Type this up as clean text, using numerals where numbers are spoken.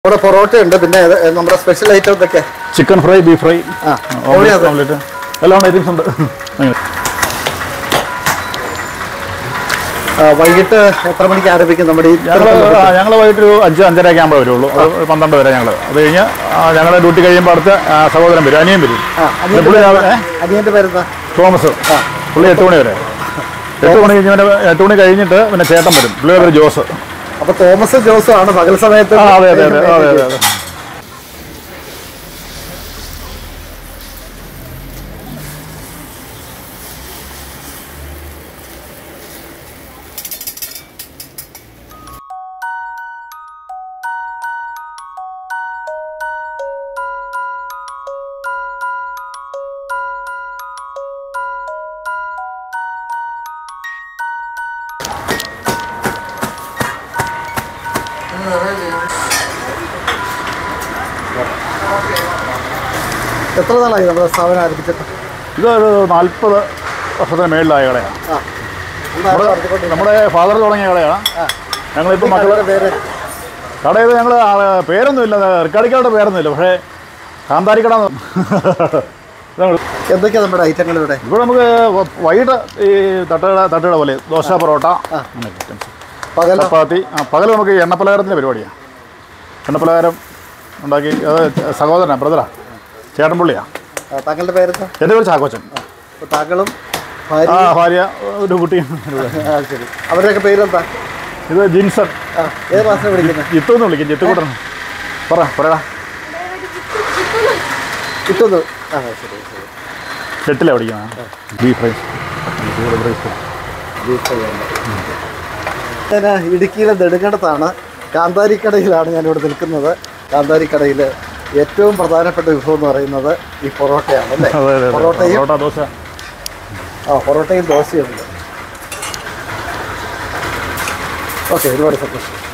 നമ്മുടെ പൊറോട്ട ഉണ്ട്, പിന്നെ നമ്മുടെ സ്പെഷ്യൽ ഐറ്റം എന്തൊക്കെ? Chicken fry, beef fry, omelette, എല്ലാം ഐറ്റംസ് ഉണ്ട്. വൈകിട്ട് എത്ര മണിക്ക് ആരംഭിക്കും? നമ്മുടെ ഞങ്ങൾ വൈകിട്ട് ഒരു 5-5:30 ആകുമ്പോൾ വരുള്ളൂ. 12 വരെ ഞങ്ങൾ. അത് കഴിഞ്ഞ് ഞങ്ങളുടെ ഡ്യൂട്ടി കഴിയുമ്പോൾ അടുത്ത സഹോദരൻ വരും, അനിയൻ വരും. അനിയൻ്റെ പേരെന്താ? തോമസ്. പുള്ളി 8 മണി വരെ. 8 മണി കഴിഞ്ഞിട്ട് പിന്നെ ചേട്ടൻ വരും, പുള്ളിയുടെ പേര് ജോസ്. അപ്പൊ തോമസ് ജോസും ആണ് പകൽ സമയത്ത്. അതെ അതെ അതെ അതെ അതെ അതെ. എത്ര നാളായി നമ്മുടെ സ്ഥാപനം ആരംഭിച്ചിട്ട്? ഇതൊരു 40 വർഷത്തിന് മേളിലായ കടയാണ്. നമ്മുടെ ഫാദർ തുടങ്ങിയ കടയാണ്. ഞങ്ങളിപ്പോൾ മക്കളുടെ പേര് കടയിൽ ഞങ്ങൾ പേരൊന്നുമില്ല, റിക്കാർഡിക്കാരുടെ പേരൊന്നുമില്ല, പക്ഷേ കാന്താരിക്കട. എന്തൊക്കെയാണ് നമ്മുടെ ഐറ്റങ്ങൾ ഇവിടെ? ഇവിടെ നമുക്ക് വൈകിട്ട് ഈ തട്ടുകട പോലെ ദോശ, പൊറോട്ട, ചപ്പാത്തി. പകൽ നമുക്ക് എണ്ണപ്പലഹാരത്തിൻ്റെ പരിപാടിയാണ്. എണ്ണപ്പലഹാരം ഉണ്ടാക്കി അത് സഹോദരനാണ്, ബ്രദറാ, ചേട്ടൻ പുള്ളിയാണ്. താങ്കളുടെ പേരെന്താ? എൻ്റെ പേര് ചാക്കോച്ചൻ. താങ്കളും ഭാര്യ, ഒരു കുട്ടിയും. ശരി, അവരുടെയൊക്കെ പേരെന്താ? ഇത് ജിൻസൺ. ഏത് ക്ലാസ്സിലാണ് വിളിക്കുന്നത്? ജിത്തു എന്ന് വിളിക്കും. ജിത്തു കൂട്ടണം. പറയടാ. കിട്ടുന്നു. ശരി ശരി. 8ലാണ് പഠിക്കുന്നത്. Beef fry. ഞാൻ ഇടുക്കിയിലെ നെടുങ്കണ്ടത്താണ്. കാന്താരിക്കടയിലാണ് ഞാനിവിടെ നിൽക്കുന്നത്. കാന്താരിക്കടയിൽ ഏറ്റവും പ്രധാനപ്പെട്ട വിഭവം എന്ന് പറയുന്നത് ഈ പൊറോട്ടയാണ് അല്ലേ? പൊറോട്ടയും ദോശയുണ്ട്. ഓക്കെ, ഒരുപാട് സന്തോഷം.